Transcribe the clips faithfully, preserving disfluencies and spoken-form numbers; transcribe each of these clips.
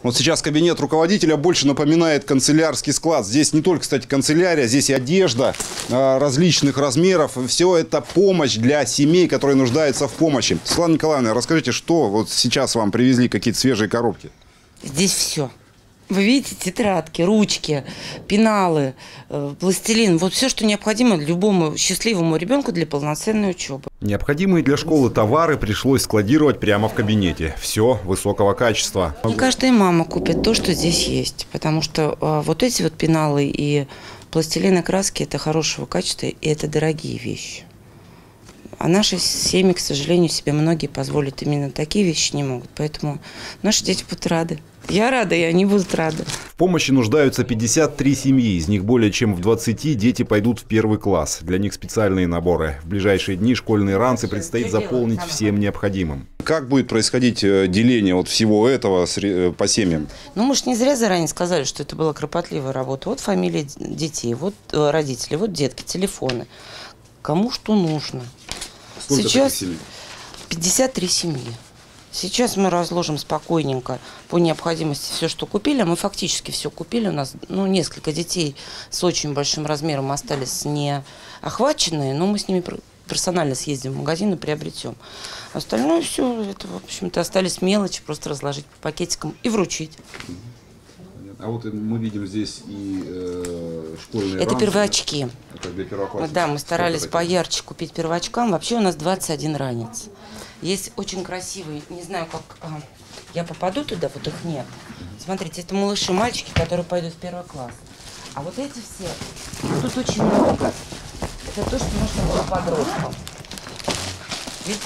Вот сейчас кабинет руководителя больше напоминает канцелярский склад. Здесь не только, кстати, канцелярия, здесь и одежда различных размеров. Все это помощь для семей, которые нуждаются в помощи. Светлана Николаевна, расскажите, что вот сейчас вам привезли, какие-то свежие коробки? Здесь все. Вы видите, тетрадки, ручки, пеналы, э, пластилин. Вот все, что необходимо любому счастливому ребенку для полноценной учебы. Необходимые для школы товары пришлось складировать прямо в кабинете. Все высокого качества. Не каждая мама купит то, что здесь есть. Потому что э, вот эти вот пеналы и пластилин и краски – это хорошего качества, и это дорогие вещи. А наши семьи, к сожалению, себе многие позволить именно такие вещи не могут. Поэтому наши дети будут рады. Я рада, и они будут рады. В помощи нуждаются пятьдесят три семьи. Из них более чем в двадцати дети пойдут в первый класс. Для них специальные наборы. В ближайшие дни школьные ранцы предстоит заполнить всем необходимым. Как будет происходить деление вот всего этого по семьям? Ну, мы же не зря заранее сказали, что это была кропотливая работа. Вот фамилии детей, вот родители, вот детки, телефоны. Кому что нужно. Сколько Сейчас пятьдесят три семьи. Сейчас мы разложим спокойненько по необходимости все, что купили. Мы фактически все купили. У нас ну, несколько детей с очень большим размером остались не охваченные, но мы с ними персонально съездим в магазин и приобретем. Остальное все, это, в общем-то, остались мелочи, просто разложить по пакетикам и вручить. А вот мы видим здесь и э, школьные Это ранцы. первоочки. Это для первоклассников. Да, мы старались поярче купить первоочкам. Вообще у нас двадцать один ранец. Есть очень красивые, не знаю, как а, я попаду туда, вот их нет. Смотрите, это малыши, мальчики, которые пойдут в первый класс. А вот эти все, тут очень много. Это то, что нужно для подростков. Видите?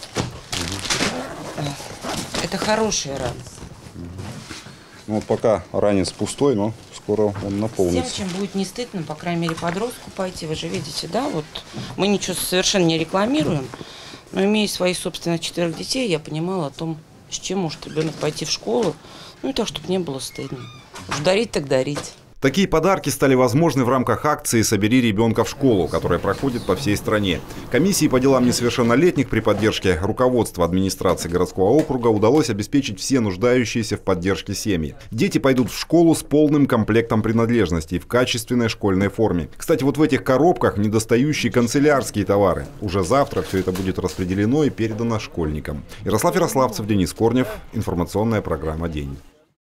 Это хорошие ранцы. Ну, вот пока ранец пустой, но скоро он наполнится. Всем, чем будет не стыдно, по крайней мере, подростку пойти. Вы же видите, да? Вот мы ничего совершенно не рекламируем. Но имея своих собственных четверых детей, я понимала о том, с чем может ребенок пойти в школу. Ну и так, чтобы не было стыдно. Уж дарить так дарить. Такие подарки стали возможны в рамках акции «Собери ребенка в школу», которая проходит по всей стране. Комиссии по делам несовершеннолетних при поддержке руководства администрации городского округа удалось обеспечить все нуждающиеся в поддержке семьи. Дети пойдут в школу с полным комплектом принадлежностей в качественной школьной форме. Кстати, вот в этих коробках недостающие канцелярские товары. Уже завтра все это будет распределено и передано школьникам. Ярослав Ярославцев, Денис Корнев. Информационная программа «День».